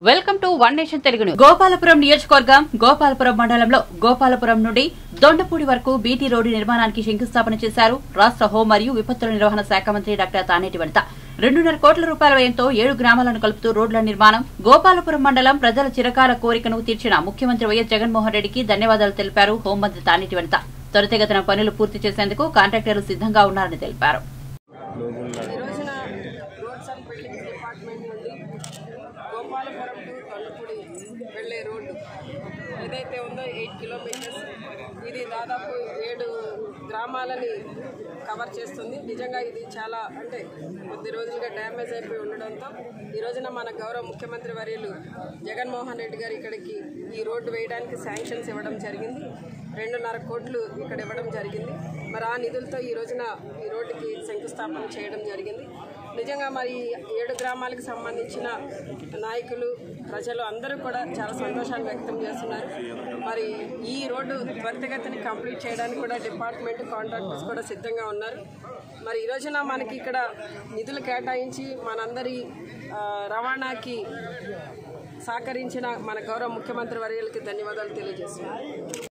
Welcome to one nation Telugu news. Gopalapuram నియోజకవర్గం గోపాలపురం మండలంలో గోపాలపురం నుండి దొండపూడి వరకు బీటీ రోడ్డు నిర్మాణానికి శంకుస్థాపన చేశారు రాష్ట్ర హోం మరియు విపత్తుల నిర్వహణ శాఖ మంత్రి డాక్టర్ తానేటి వనిత. 2.5 కోట్ల రూపాయల వ్యయంతో 7 గ్రామాలను కలుపుతూ రోడ్ల నిర్మాణం. గోపాలపురం మండలం ప్రజల చిరకాల కోరికను తీర్చిన ముఖ్యమంత్రి వైఎస్ జగన్మోహన్ రెడ్డికి ధన్యవాదాలు తెలిపారు హోంమంత్రి తానేటి వనిత. త్వరితగతిన పనులు పూర్తి చేసేందుకు కాంట్రాక్టర్లు సిద్ధంగా ఉన్నారని తెలిపారు. గోపాలపురం టు దొండపూడి వెళ్ళే రోడ్డు ఏదైతే ఉందో 8 కిలోమీటర్స్, ఇది దాదాపు 7 గ్రామాలని కవర్ చేస్తుంది. నిజంగా ఇది చాలా అంటే కొద్ది రోజులుగా డ్యామేజ్ అయిపోయి ఉండడంతో ఈ రోజున మన గౌరవ ముఖ్యమంత్రి వర్యులు జగన్మోహన్ రెడ్డి గారు ఇక్కడికి ఈ రోడ్డు వేయడానికి శాంక్షన్స్ ఇవ్వడం జరిగింది. 2.5 కోట్లు ఇక్కడ ఇవ్వడం జరిగింది. మరి ఆ నిధులతో ఈ రోజున ఈ రోడ్డుకి శంకుస్థాపన చేయడం జరిగింది. నిజంగా మరి 7 గ్రామాలకు సంబంధించిన నాయకులు ప్రజలు అందరూ కూడా చాలా సంతోషాన్ని వ్యక్తం చేస్తున్నారు. మరి ఈ రోడ్డు త్వరితగతిని కంప్లీట్ చేయడానికి కూడా డిపార్ట్మెంట్ కాంట్రాక్టర్స్ కూడా సిద్ధంగా ఉన్నారు. మరి ఈ రోజున మనకి ఇక్కడ నిధులు కేటాయించి మనందరి రవాణాకి సహకరించిన మన గౌరవ ముఖ్యమంత్రి వర్యులకి ధన్యవాదాలు తెలియజేస్తున్నారు.